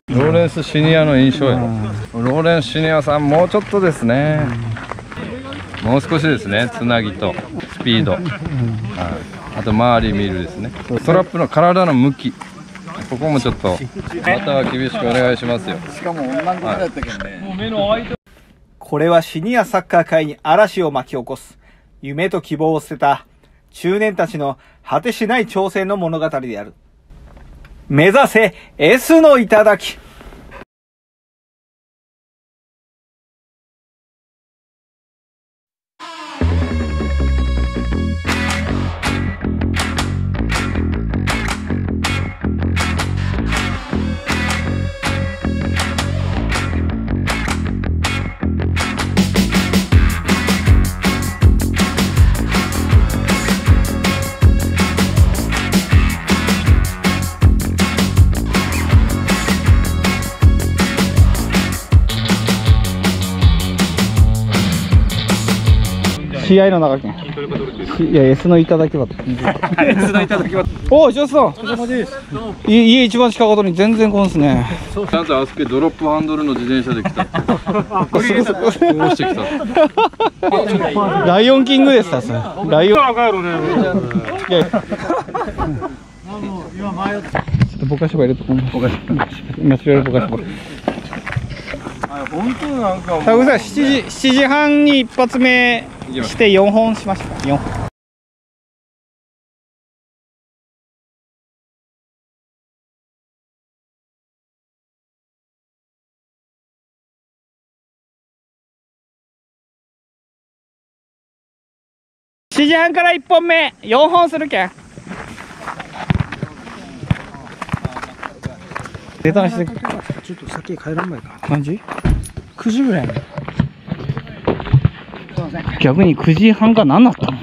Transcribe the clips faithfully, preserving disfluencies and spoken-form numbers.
ローレンスシニアの印象や。ローレンスシニアさんもうちょっとですね。もう少しですね。つなぎとスピード、はい、あと周り見るですね。ストラップの体の向き、ここもちょっとまた厳しくお願いしますよ。しかも女の子だったけどね。 これはシニアサッカー界に嵐を巻き起こす夢と希望を捨てた中年たちの果てしない挑戦の物語である。目指せ S の頂。試合の中県。いや、S の頂は。S の頂は。おお、ジョスさん。家一番近かったのに全然来んすね。 ちゃんとあそこドロップハンドルの自転車で来た。こうしてきた。 ライオンキングでした。ライオン。ちょっとぼかしば入れとこう。ぼかし。ナチュラルぼかしば。 本当なんか。 さあ、しちじ、しちじはんに一発目してよんほんしました。よんほん。しちじはんからいっぽんめ、よんほんするけん。出たんして。ちょっと先帰らんまいか。何時？くじぐらい。逆にくじはんか何なったの？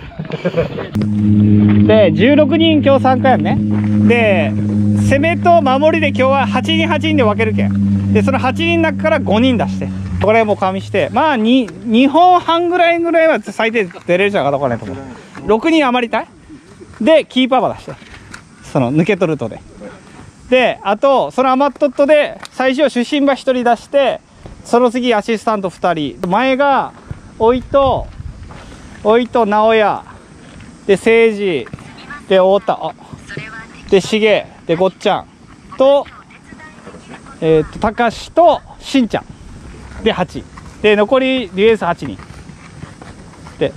で、じゅうろくにん今日参加やんね。で、攻めと守りで今日ははちにんはちにんで分けるけん。で、そのはちにんの中からごにん出して。これも加味して、まあに、にほんはんぐらいぐらいは最低出れるじゃんかどこかねと思う。ろくにん余りたいで、キーパーば出して。その抜け取るとで。で、あと、その余っとっとで、最初出身馬ひとり出して、その次アシスタントふたり。前が、おいと、おいと直哉、で、誠治、で、太田、で、しげ、で、ごっちゃん、と、えっと、たかしと、しんちゃん。で、はち。で、残り、ディフェンスはちにん。で、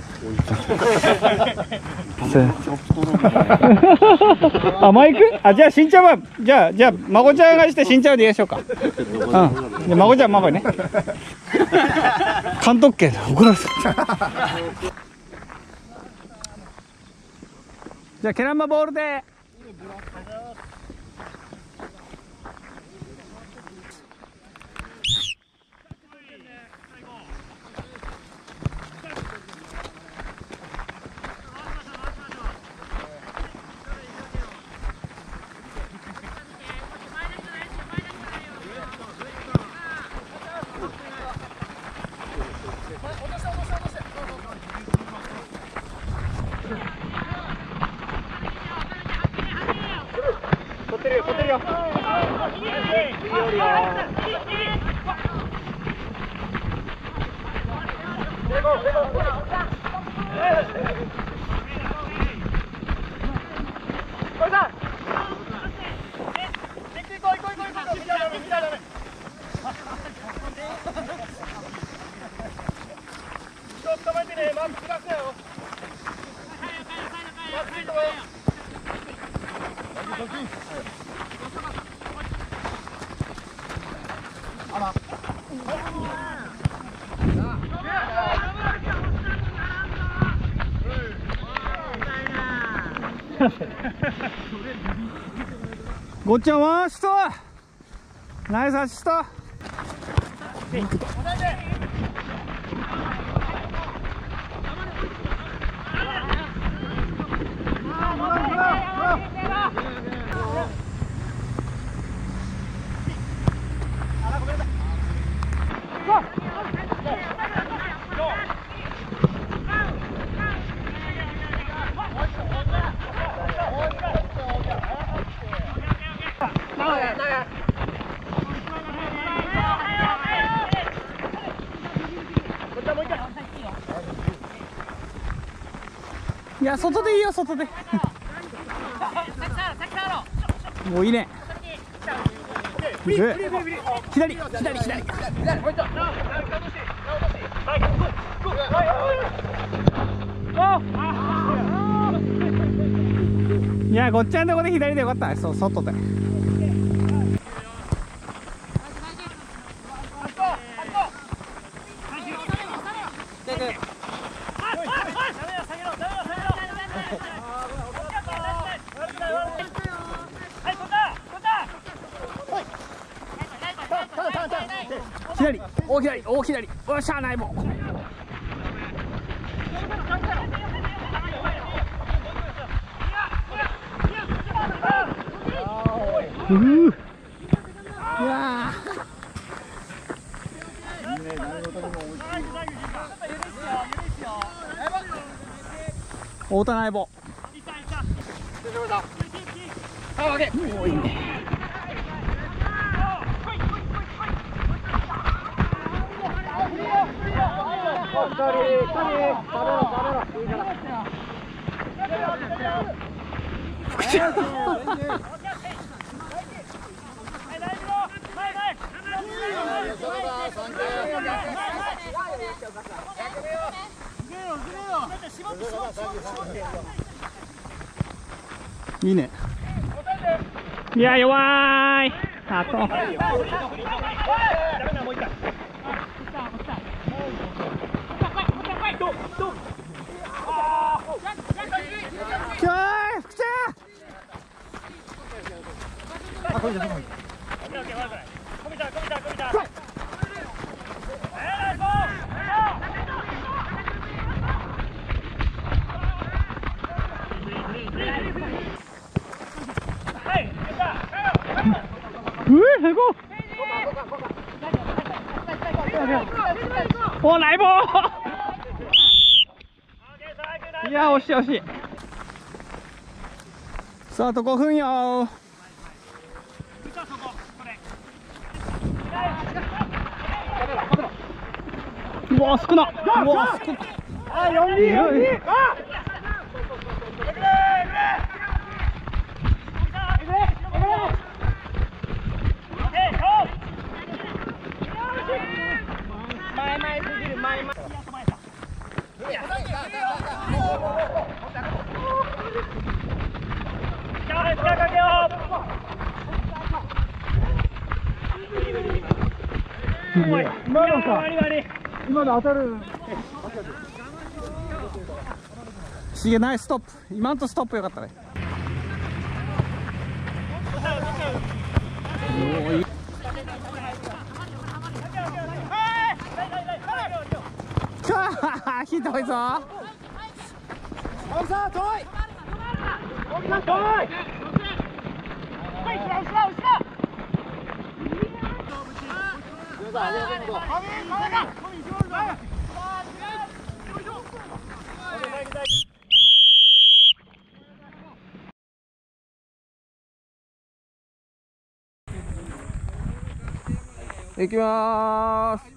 あ、マイク？あ、じゃあ、しんちゃんは、じゃあ、じゃあ、まこちゃんがして、しんちゃんでやりましょうか。うん。で、まこちゃん、まこね。監督権、怒られた。じゃあ、ケランマボールで。取ってるよ、取ってるよ。ごっちゃんワンアシスト、ナイスアシスト。 いや外でいいよ外でもういいね左左左左いやごっちゃんとこで左でよかったね。そう外で左大左大左おっしゃないもんうーいや大田内棒おいいねいいね。いや弱い。あと。きょーい福ちゃん。あこれじゃない。おないぼいや惜しい惜しい。さああとごふんよ。うわ少なうわ少なあよんビーよんビー前前すぎる前前今のさ今の当たるしげナイスストップ今のとストップよかったね。ひどいぞ。行きまーす。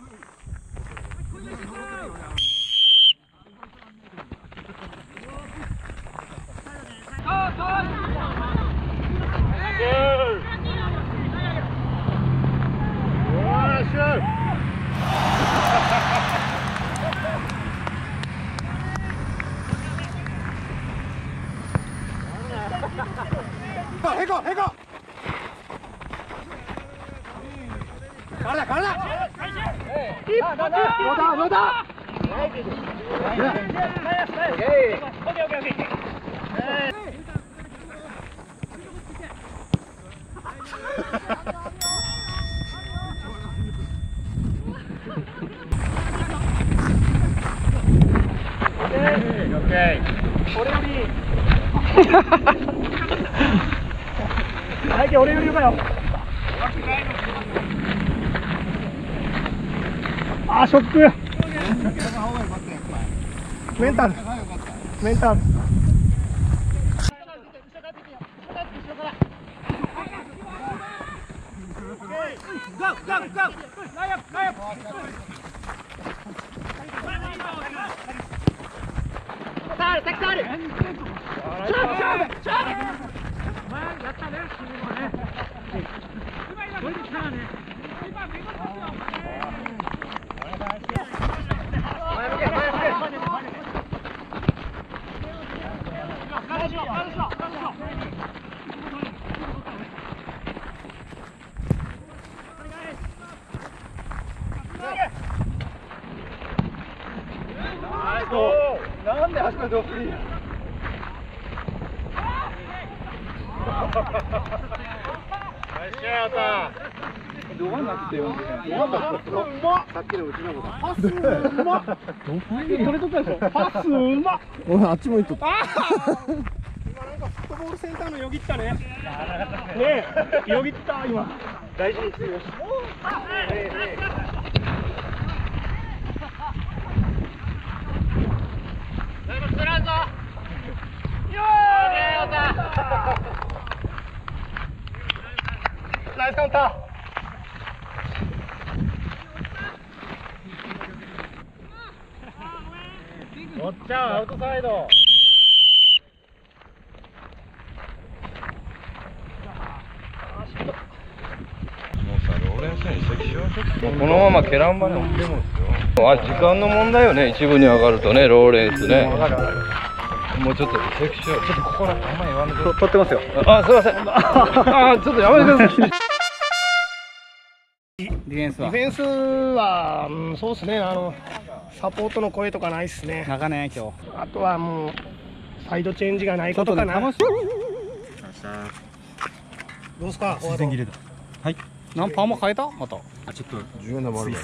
へこへこ体体どうだどうだ俺よりはい俺よりよかよ。あーショックメンタルメンタルたくさんあるなんで足がドフリーや。どうなってよ。うま。さっきのうちの子だ。パスうま。どれ取ったでしょ。パスうま。 俺あっちも行っとった。 今なんかフットボールセンターのよぎったね。ねえ、よぎった今。大事にしてよし。ナイスカウンター。おっちゃんアウトサイド。もうさ、ローレンスに移籍しよう。もうこのままケランバに置いてもですよ。あ、時間の問題よね。一部に上がるとね、ローレンスね。もうちょっと移籍しよう。ちょっとここらあんまり言わないで。 取ってますよ。 あ、すいません。あ、ちょっとやめてください。 ディフェンスは。 ディフェンスは、うん、そうですね。あのサポートの声とかないですね。 中ね今日。 あとはもうサイドチェンジがないことかな。どうですか。 自然切れだ。はい。 何パーも変えた？また。 あ、ちょっと重要なものが。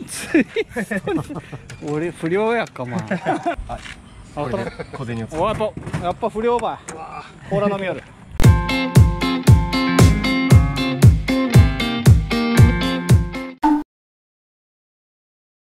俺不良やっかまあ。 これで小銭を使う。 おやっぱやっぱ不良ばい。ほら飲みよる。